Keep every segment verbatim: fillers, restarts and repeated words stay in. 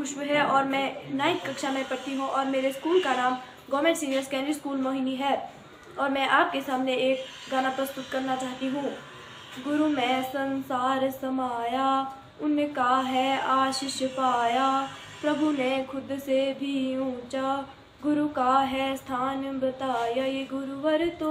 खुशबू है और मैं नाइन्थ कक्षा में पढ़ती हूँ और मेरे स्कूल का नाम government senior secondary school Mohini है और मैं आपके सामने एक गाना प्रस्तुत करना चाहती हूँ। गुरु में संसार समाया, उनका है आशीष पाया, प्रभु ने खुद से भी ऊंचा गुरु का है स्थान बताया। ये गुरुवर तो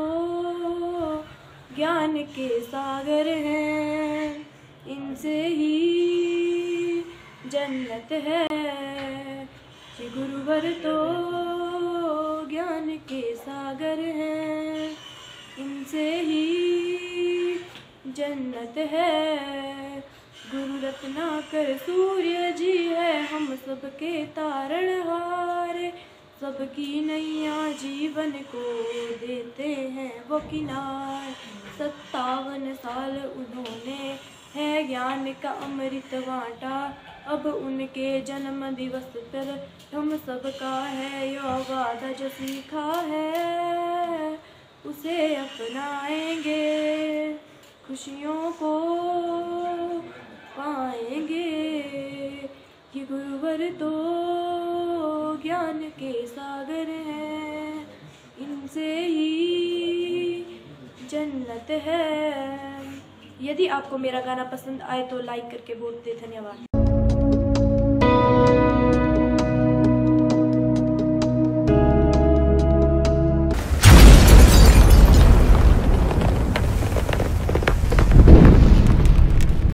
ज्ञान के सागर हैं, इनसे ही जन्नत है। ये गुरुवर तो ज्ञान के सागर हैं, इनसे ही जन्नत है। गुरु रत्नाकर सूर्य जी है, हम सबके तारणहार, सबकी नैया जीवन को देते हैं वो किनार। सत्तावन साल उन्होंने है ज्ञान का अमृत बांटा, अब उनके जन्म दिवस पर हम सबका है यो वादा, जो सीखा है उसे अपनाएंगे, खुशियों को पाएंगे। ये गुरुवर तो ज्ञान के सागर हैं, इनसे ही जन्नत है। यदि आपको मेरा गाना पसंद आए तो लाइक करके वोट दें। धन्यवाद।